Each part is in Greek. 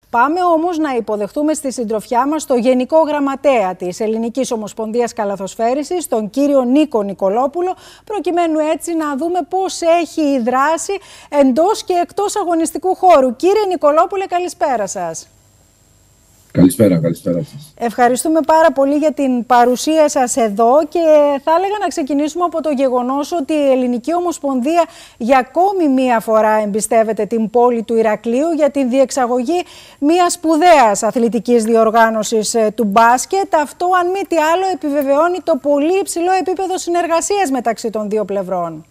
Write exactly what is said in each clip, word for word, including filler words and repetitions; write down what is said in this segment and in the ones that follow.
Πάμε όμως να υποδεχτούμε στη συντροφιά μας το Γενικό Γραμματέα της Ελληνικής Ομοσπονδίας Καλαθοσφαίρισης, τον κύριο Νίκο Νικολόπουλο, προκειμένου έτσι να δούμε πώς έχει η δράση εντός και εκτός αγωνιστικού χώρου. Κύριε Νικολόπουλε, καλησπέρα σας. Καλησπέρα, καλησπέρα σας. Ευχαριστούμε πάρα πολύ για την παρουσία σας εδώ και θα έλεγα να ξεκινήσουμε από το γεγονός ότι η Ελληνική Ομοσπονδία για ακόμη μία φορά εμπιστεύεται την πόλη του Ηρακλείου για την διεξαγωγή μιας σπουδαίας αθλητικής διοργάνωσης του μπάσκετ. Αυτό, αν μη τι άλλο, επιβεβαιώνει το πολύ υψηλό επίπεδο συνεργασίας μεταξύ των δύο πλευρών.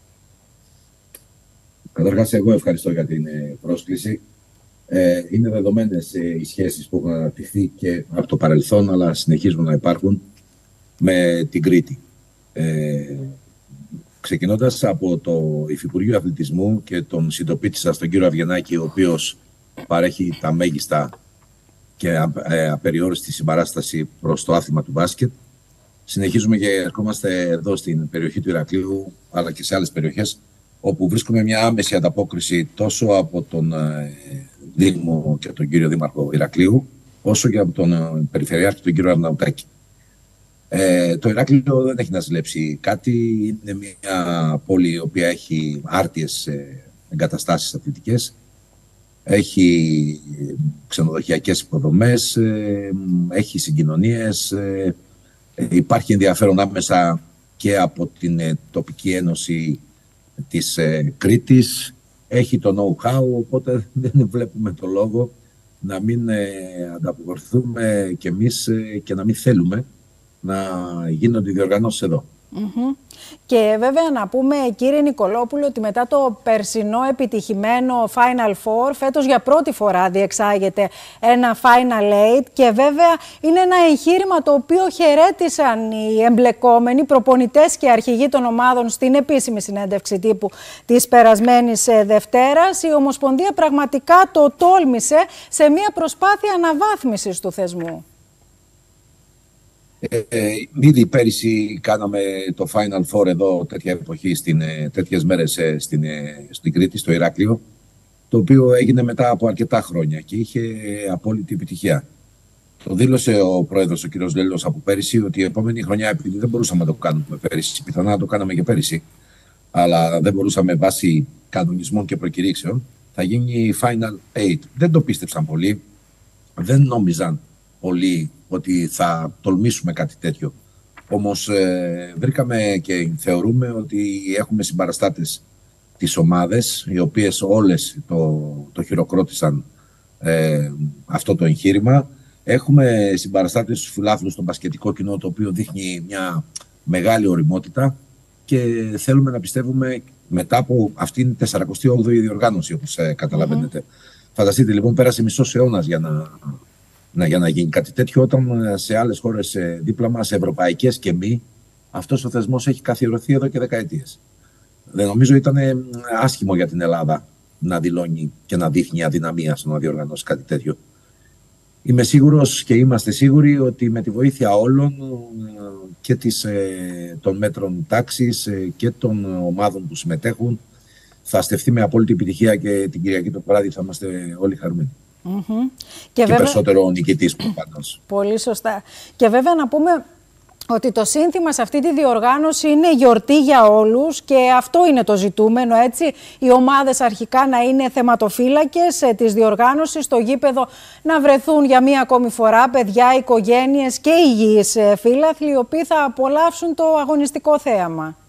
Καταρχάς, εγώ ευχαριστώ για την πρόσκληση. Ε, είναι δεδομένες ε, οι σχέσεις που έχουν αναπτυχθεί και από το παρελθόν, αλλά συνεχίζουν να υπάρχουν με την Κρήτη. Ε, ξεκινώντας από το Υφυπουργείο Αθλητισμού και τον συντοπίτη σας, τον κύριο Αβγενάκη, ο οποίος παρέχει τα μέγιστα και ε, απεριόριστη συμπαράσταση προς το άθλημα του μπάσκετ, συνεχίζουμε και ερχόμαστε εδώ στην περιοχή του Ηρακλείου, αλλά και σε άλλες περιοχές, όπου βρίσκουμε μια άμεση ανταπόκριση τόσο από τον ε, Δήμο και τον κύριο Δήμαρχο Ηρακλείου, όσο και από τον ε, Περιφερειάρχη, τον κύριο Αρναουτάκη. Ε, το Ηράκλειο δεν έχει να ζηλέψει κάτι. Είναι μια πόλη η οποία έχει άρτιες ε, εγκαταστάσεις αθλητικές, έχει ξενοδοχειακές υποδομές, ε, έχει συγκοινωνίες, ε, ε, υπάρχει ενδιαφέρον άμεσα και από την ε, τοπική ένωση της ε, Κρήτης, έχει το know-how, οπότε δεν βλέπουμε το λόγο να μην ε, ανταποκριθούμε κι εμείς ε, και να μην θέλουμε να γίνονται οι διοργανώσεις εδώ. Mm-hmm. Και βέβαια να πούμε, κύριε Νικολόπουλο, ότι μετά το περσινό επιτυχημένο Final Four, φέτος για πρώτη φορά διεξάγεται ένα Final Eight και βέβαια είναι ένα εγχείρημα το οποίο χαιρέτησαν οι εμπλεκόμενοι προπονητές και αρχηγοί των ομάδων στην επίσημη συνέντευξη τύπου της περασμένης Δευτέρας. Η Ομοσπονδία πραγματικά το τόλμησε σε μια προσπάθεια αναβάθμισης του θεσμού. Ε, ε, ήδη πέρυσι κάναμε το Final Four εδώ τέτοια εποχή, στην, τέτοιες μέρες στην, στην Κρήτη, στο Ηράκλειο, το οποίο έγινε μετά από αρκετά χρόνια και είχε απόλυτη επιτυχία. Το δήλωσε ο πρόεδρος, ο κ. Λέλος, από πέρυσι, ότι η επόμενη χρονιά, επειδή δεν μπορούσαμε να το κάνουμε πέρυσι, πιθανά να το κάναμε και πέρυσι, αλλά δεν μπορούσαμε βάσει κανονισμών και προκηρύξεων, θα γίνει Final Eight. Δεν το πίστεψαν πολύ, δεν νόμιζαν πολύ ότι θα τολμήσουμε κάτι τέτοιο. Όμως ε, βρήκαμε και θεωρούμε ότι έχουμε συμπαραστάτες τις ομάδες, οι οποίες όλες το, το χειροκρότησαν ε, αυτό το εγχείρημα. Έχουμε συμπαραστάτες στους φιλάθλους, στον μπασκετικό κοινό, το οποίο δείχνει μια μεγάλη ωριμότητα και θέλουμε να πιστεύουμε μετά από αυτήν την σαρανταοκτώ όγδοη διοργάνωση, όπως ε, καταλαβαίνετε. Mm-hmm. Φανταστείτε λοιπόν, πέρασε μισός αιώνας για να... Να, για να γίνει κάτι τέτοιο, όταν σε άλλες χώρες δίπλα μας, ευρωπαϊκές και μη, αυτός ο θεσμός έχει καθιερωθεί εδώ και δεκαετίες. Δεν νομίζω ήταν άσχημο για την Ελλάδα να δηλώνει και να δείχνει αδυναμία στο να διοργανώσει κάτι τέτοιο. Είμαι σίγουρος και είμαστε σίγουροι ότι με τη βοήθεια όλων και της, των μέτρων τάξης και των ομάδων που συμμετέχουν θα στεφθεί με απόλυτη επιτυχία και την Κυριακή το βράδυ θα είμαστε όλοι χαρούμενοι. Mm-hmm. Και, και βέβαια... περισσότερο ο νικητής που πάντως. Πολύ σωστά. Και βέβαια να πούμε ότι το σύνθημα σε αυτή τη διοργάνωση είναι γιορτή για όλους και αυτό είναι το ζητούμενο, έτσι. Οι ομάδες αρχικά να είναι θεματοφύλακες της διοργάνωσης, στο γήπεδο να βρεθούν για μία ακόμη φορά παιδιά, οικογένειες και υγιείς φίλαθλοι, οι οποίοι θα απολαύσουν το αγωνιστικό θέαμα.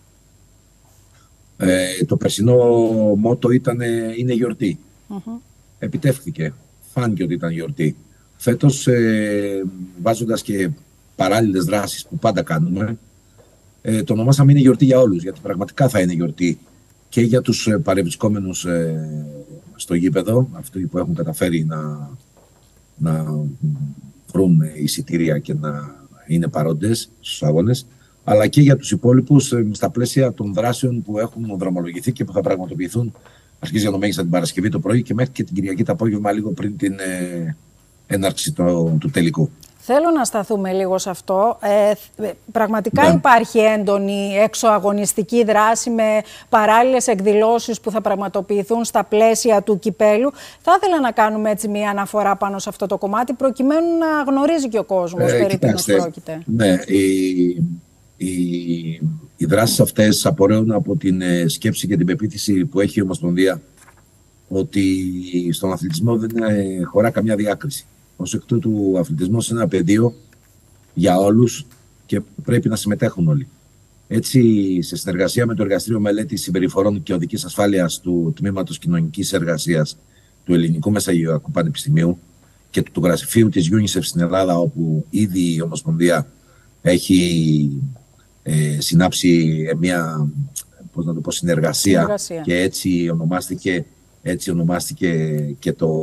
Ε, το περσινό μότο ήταν είναι γιορτή. Mm-hmm. Επιτεύχθηκε. Φάνηκε ότι ήταν γιορτή. Φέτος, ε, βάζοντας και παράλληλες δράσεις που πάντα κάνουμε, ε, το ονομάσαμε είναι γιορτή για όλους, γιατί πραγματικά θα είναι γιορτή και για τους ε, παρευρισκόμενους ε, στο γήπεδο, αυτοί που έχουν καταφέρει να, να βρουν εισιτήρια και να είναι παρόντες στους αγώνες, αλλά και για τους υπόλοιπους ε, στα πλαίσια των δράσεων που έχουν δρομολογηθεί και που θα πραγματοποιηθούν. Αρχίζει για το μέγιστα την Παρασκευή το πρωί και μέχρι και την Κυριακή το απόγευμα, λίγο πριν την ε, έναρξη το, του τελικού. Θέλω να σταθούμε λίγο σε αυτό. Ε, πραγματικά ναι. υπάρχει έντονη εξωαγωνιστική δράση με παράλληλες εκδηλώσεις που θα πραγματοποιηθούν στα πλαίσια του κυπέλου. Θα ήθελα να κάνουμε έτσι μια αναφορά πάνω σε αυτό το κομμάτι, προκειμένου να γνωρίζει και ο κόσμος ε, περί τίνος πρόκειται. Ναι, οι, οι, οι δράσεις αυτές απορρέουν από την σκέψη και την πεποίθηση που έχει η Ομοσπονδία ότι στον αθλητισμό δεν χωρά καμιά διάκριση. Ως εκ τούτου, ο αθλητισμός είναι ένα πεδίο για όλους και πρέπει να συμμετέχουν όλοι. Έτσι, σε συνεργασία με το Εργαστήριο Μελέτης Συμπεριφορών και Οδικής Ασφάλειας του Τμήματος Κοινωνικής Εργασίας του Ελληνικού Μεσογειακού Πανεπιστημίου και του γραφείου της UNICEF στην Ελλάδα, όπου ήδη η Ομοσπονδία έχει ε, συνάψει μια πώς να το πω, συνεργασία, συνεργασία και έτσι ονομάστηκε, έτσι ονομάστηκε και το...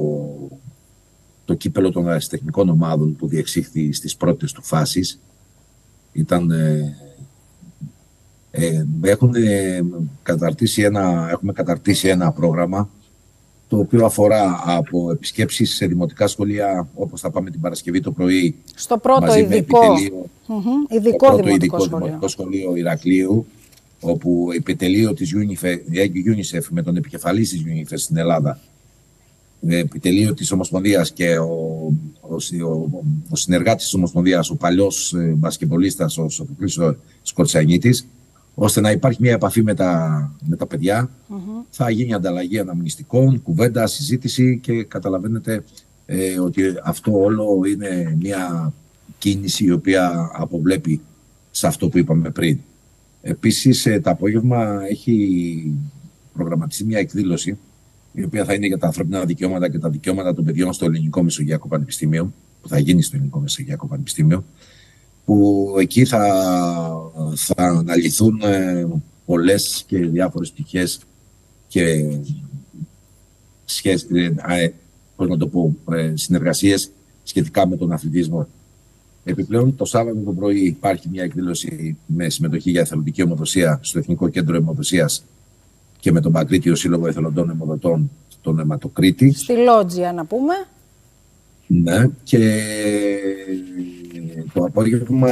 το κύπελο των αριστεχνικών ομάδων που διεξήχθη στις πρώτες του φάσεις. Ήταν, ε, ε, έχουν, ε, καταρτήσει ένα, έχουμε καταρτήσει ένα πρόγραμμα το οποίο αφορά από επισκέψεις σε δημοτικά σχολεία, όπως θα πάμε την Παρασκευή το πρωί, στο πρώτο ειδικό, mm-hmm, ειδικό, πρώτο δημοτικό, ειδικό σχολείο. δημοτικό σχολείο Ηρακλείου, όπου επιτελείο της UNICEF με τον επικεφαλής της UNICEF στην Ελλάδα, επιτελείο της Ομοσπονδίας και ο, ο, ο, ο συνεργάτης της Ομοσπονδίας, ο παλιός ε, μπασκετμπολίστας, ο Σοφοκλής Σκορτσιανίτης, ώστε να υπάρχει μια επαφή με τα, με τα παιδιά. Mm-hmm. Θα γίνει ανταλλαγή αναμνηστικών, κουβέντα, συζήτηση και καταλαβαίνετε ε, ότι αυτό όλο είναι μια κίνηση η οποία αποβλέπει σε αυτό που είπαμε πριν. Επίσης, ε, το απόγευμα έχει προγραμματιστεί μια εκδήλωση η οποία θα είναι για τα ανθρώπινα δικαιώματα και τα δικαιώματα των παιδιών στο Ελληνικό Μεσογειακό Πανεπιστήμιο, που θα γίνει στο Ελληνικό Μεσογειακό Πανεπιστήμιο, που εκεί θα, θα αναλυθούν ε, πολλές και διάφορες πτυχές και σχέσεις, ε, πώς να το πω, ε, συνεργασίες σχετικά με τον αθλητισμό. Επιπλέον, το Σάββατο το πρωί υπάρχει μια εκδήλωση με συμμετοχή για εθελοντική αιμοδοσία στο Εθνικό Κέντρο Αιμοδοσίας και με τον Παγκρίτιο Σύλλογο Εθελοντών Αιμοδοτών, τον Αιματοκρίτη. Στη Λότζια, να πούμε. Ναι, και το απόγευμα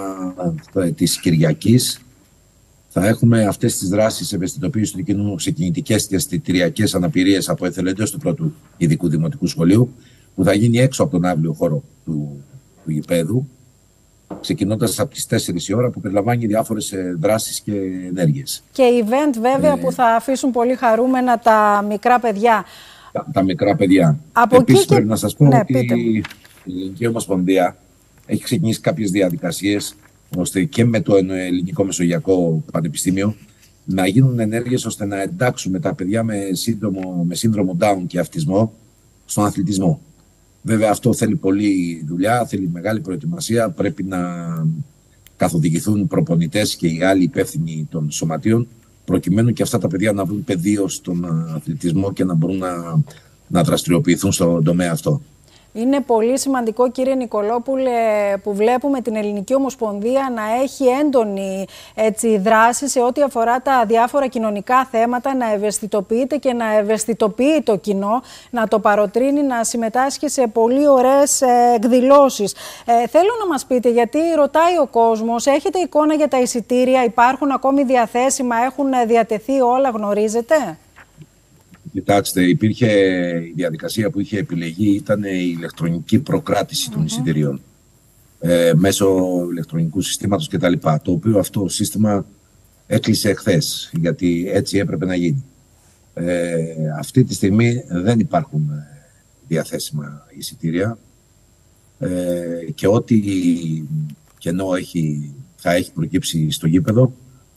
της Κυριακής θα έχουμε αυτές τις δράσεις ευαισθητοποίησης του κοινού σε κινητικές και αισθητηριακές αναπηρίες από εθελοντές του πρώτου ειδικού δημοτικού σχολείου, που θα γίνει έξω από τον άβλιο χώρο του, του γηπέδου, ξεκινώντας από τις τέσσερις η ώρα, που περιλαμβάνει διάφορες δράσεις και ενέργειες. Και event βέβαια ε, που θα αφήσουν πολύ χαρούμενα τα μικρά παιδιά. Τα, τα μικρά παιδιά. Από Επίσης και... πρέπει να σας πω ναι, ότι πείτε. η Ελληνική Ομοσπονδία έχει ξεκινήσει κάποιες διαδικασίες ώστε και με το Ελληνικό Μεσογειακό Πανεπιστήμιο να γίνουν ενέργειες ώστε να εντάξουμε τα παιδιά με, σύντομο, με σύνδρομο Down και αυτισμό στον αθλητισμό. Βέβαια αυτό θέλει πολλή δουλειά, θέλει μεγάλη προετοιμασία, πρέπει να καθοδηγηθούν προπονητές και οι άλλοι υπεύθυνοι των σωματείων, προκειμένου και αυτά τα παιδιά να βρουν πεδίο στον αθλητισμό και να μπορούν να, να δραστηριοποιηθούν στον τομέα αυτό. Είναι πολύ σημαντικό, κύριε Νικολόπουλε, που βλέπουμε την Ελληνική Ομοσπονδία να έχει έντονη έτσι, δράση σε ό,τι αφορά τα διάφορα κοινωνικά θέματα, να ευαισθητοποιείται και να ευαισθητοποιεί το κοινό, να το παροτρύνει, να συμμετάσχει σε πολύ ωραίες εκδηλώσεις. Ε, θέλω να μας πείτε, γιατί ρωτάει ο κόσμος, έχετε εικόνα για τα εισιτήρια, υπάρχουν ακόμη διαθέσιμα, έχουν διατεθεί όλα, γνωρίζετε? Κοιτάξτε, υπήρχε η διαδικασία που είχε επιλεγεί, ήταν η ηλεκτρονική προκράτηση mm-hmm. των εισιτηρίων ε, μέσω ηλεκτρονικού συστήματος κτλ. Το οποίο αυτό το σύστημα έκλεισε εχθές, γιατί έτσι έπρεπε να γίνει. Ε, αυτή τη στιγμή δεν υπάρχουν διαθέσιμα εισιτήρια ε, και ό,τι κενό έχει, θα έχει προκύψει στο γήπεδο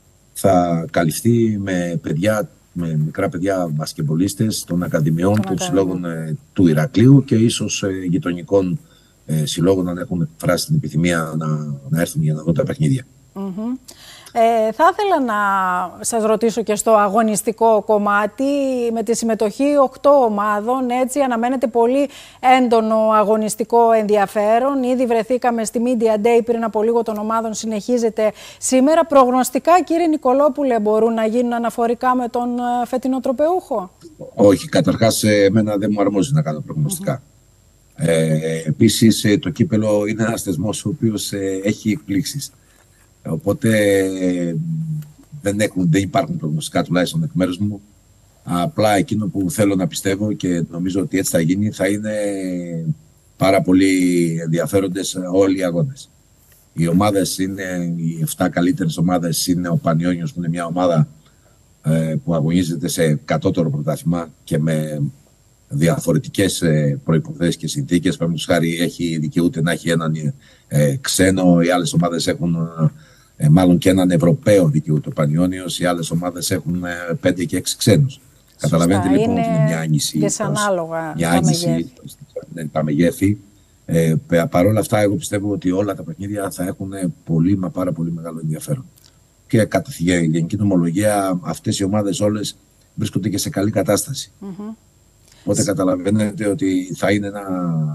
θα καλυφθεί με παιδιά, με μικρά παιδιά μπασκετμπολίστες των ακαδημιών, των συλλόγων ε, του Ηρακλείου και ίσως ε, γειτονικών ε, συλλόγων, αν έχουν εκφράσει την επιθυμία να, να έρθουν για να δουν τα παιχνίδια. Mm-hmm. Ε, θα ήθελα να σας ρωτήσω και στο αγωνιστικό κομμάτι, με τη συμμετοχή οκτώ ομάδων, έτσι αναμένεται πολύ έντονο αγωνιστικό ενδιαφέρον. Ήδη βρεθήκαμε στη Media Day πριν από λίγο των ομάδων, συνεχίζεται σήμερα. Προγνωστικά, κύριε Νικολόπουλε, μπορούν να γίνουν αναφορικά με τον φετινό τροπεούχο? Όχι, καταρχάς εμένα δεν μου αρμόζει να κάνω προγνωστικά. Mm-hmm. Ε, επίσης, ε, το κύπελο είναι ένας θεσμός ο οποίος ε, έχει εκπλήξεις. Οπότε ε, δεν, έχουν, δεν υπάρχουν προγνωστικά, τουλάχιστον εκ μέρους μου. Απλά εκείνο που θέλω να πιστεύω και νομίζω ότι έτσι θα γίνει, θα είναι πάρα πολύ ενδιαφέροντες όλοι οι αγώνες. Οι ομάδες είναι, οι εφτά καλύτερες ομάδες είναι ο Πανιόνιος, που είναι μια ομάδα ε, που αγωνίζεται σε κατώτερο πρωτάθλημα και με διαφορετικές ε, προϋποθέσεις και συνθήκες. Παραδείγματος χάρη, έχει δικαιούται να έχει έναν ε, ξένο, οι άλλες ομάδες έχουν ε, μάλλον και έναν Ευρωπαίο δικαιούται ο Πανιόνιος, οι άλλες ομάδες έχουν ε, πέντε και έξι ξένους. Καταλαβαίνετε λοιπόν ότι είναι μια άνηση. Δυσανάλογα μια άνηση τα μεγέθη. Ε, Παρ' όλα αυτά, εγώ πιστεύω ότι όλα τα παιχνίδια θα έχουν πολύ, μα πάρα πολύ μεγάλο ενδιαφέρον. Και κατά τη γενική νομολογία, αυτές οι ομάδες όλες βρίσκονται και σε καλή κατάσταση. Mm-hmm. Οπότε καταλαβαίνετε ότι θα είναι ένα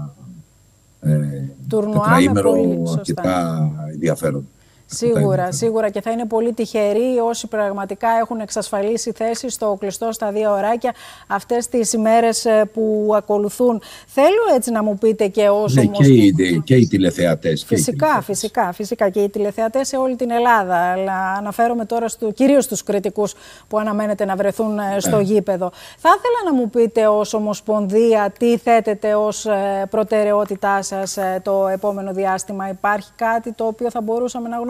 ε, τετραήμερο αρκετά ενδιαφέρον. Σίγουρα, σίγουρα, και θα είναι πολύ τυχεροί όσοι πραγματικά έχουν εξασφαλίσει θέση στο κλειστό στα δύο ωράκια αυτές τις ημέρες που ακολουθούν. Θέλω έτσι να μου πείτε και όσο... Ναι, και, οι, και οι τηλεθεατές. Φυσικά, και οι τηλεθεατές. φυσικά, φυσικά και οι τηλεθεατές σε όλη την Ελλάδα. Αλλά αναφέρομαι τώρα στο, κυρίως στους κριτικούς που αναμένεται να βρεθούν στο ναι. γήπεδο. Θα ήθελα να μου πείτε ως Ομοσπονδία τι θέτετε ως προτεραιότητά σας το επόμενο διάστημα. Υπάρχει κάτι το οποίο θα μπορούσαμε να γνωρίζουμε?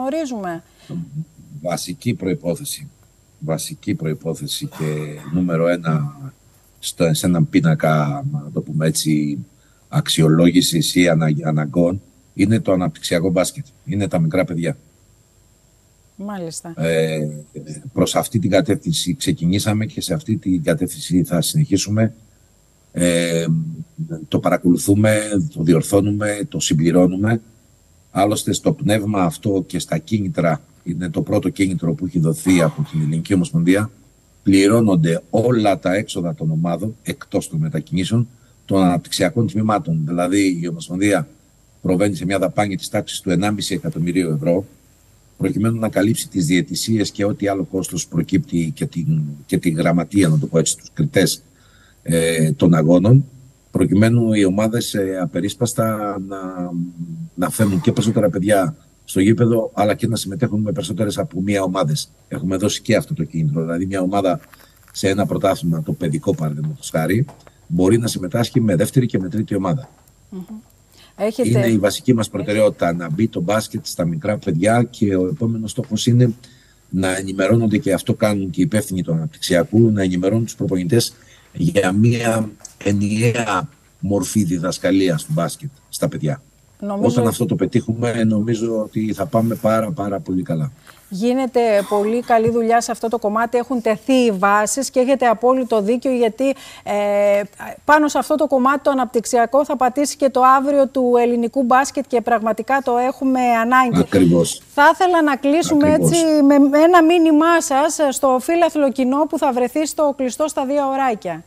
Βασική προϋπόθεση, βασική προϋπόθεση και νούμερο ένα στο, σε έναν πίνακα, να το πούμε έτσι, αξιολόγησης ή ανα, αναγκών, είναι το αναπτυξιακό μπάσκετ. Είναι τα μικρά παιδιά. Μάλιστα. Ε, προς αυτή την κατεύθυνση ξεκινήσαμε και σε αυτή την κατεύθυνση θα συνεχίσουμε. Ε, το παρακολουθούμε, το διορθώνουμε, το συμπληρώνουμε. Άλλωστε στο πνεύμα αυτό και στα κίνητρα, είναι το πρώτο κίνητρο που έχει δοθεί από την Ελληνική Ομοσπονδία, πληρώνονται όλα τα έξοδα των ομάδων, εκτός των μετακινήσεων, των αναπτυξιακών τμήματων. Δηλαδή η Ομοσπονδία προβαίνει σε μια δαπάνη της τάξης του ενάμιση εκατομμυρίου ευρώ, προκειμένου να καλύψει τις διαιτησίες και ό,τι άλλο κόστος προκύπτει και την, και την γραμματεία, να το πω έτσι, τους κριτές ε, των αγώνων, προκειμένου οι ομάδες ε, απερίσπαστα να, να φέρνουν και περισσότερα παιδιά στο γήπεδο, αλλά και να συμμετέχουν με περισσότερες από μία ομάδες. Έχουμε δώσει και αυτό το κίνητρο. Δηλαδή, μια ομάδα σε ένα πρωτάθλημα, το παιδικό παραδείγματος χάρη, μπορεί να συμμετάσχει με δεύτερη και με τρίτη ομάδα. Mm-hmm. Έχετε... Είναι η βασική μας προτεραιότητα να μπει το μπάσκετ στα μικρά παιδιά και ο επόμενος στόχος είναι να ενημερώνονται, και αυτό κάνουν και οι υπεύθυνοι του αναπτυξιακού, να ενημερώνουν τους προπονητές για μια ενιαία μορφή διδασκαλίας του μπάσκετ στα παιδιά. Νομίζω... Όταν αυτό το πετύχουμε, νομίζω ότι θα πάμε πάρα πάρα πολύ καλά. Γίνεται πολύ καλή δουλειά σε αυτό το κομμάτι, έχουν τεθεί οι βάσεις και έχετε απόλυτο δίκιο, γιατί ε, πάνω σε αυτό το κομμάτι το αναπτυξιακό θα πατήσει και το αύριο του ελληνικού μπάσκετ και πραγματικά το έχουμε ανάγκη. Ακριβώς. Θα ήθελα να κλείσουμε Ακριβώς. έτσι με ένα μήνυμά σας στο φίλαθλο κοινό που θα βρεθεί στο κλειστό στα δύο ωράκια.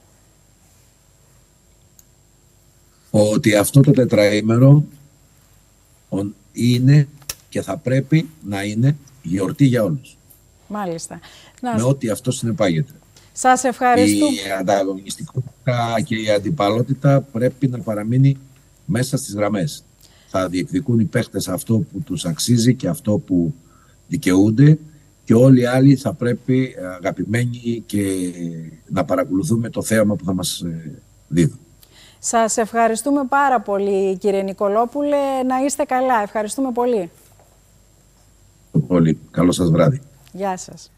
Ότι αυτό το τετραήμερο είναι και θα πρέπει να είναι γιορτή για όλους. Μάλιστα. Με ό,τι αυτό συνεπάγεται. Σας ευχαριστώ. Η ανταγωνιστικότητα και η αντιπαλότητα πρέπει να παραμείνει μέσα στις γραμμές. Θα διεκδικούν οι παίχτες αυτό που τους αξίζει και αυτό που δικαιούνται, και όλοι οι άλλοι θα πρέπει, αγαπημένοι, και να παρακολουθούμε το θέαμα που θα μας δίδουν. Σας ευχαριστούμε πάρα πολύ, κύριε Νικολόπουλε. Να είστε καλά. Ευχαριστούμε πολύ. Πολύ. Καλό σας βράδυ. Γεια σας.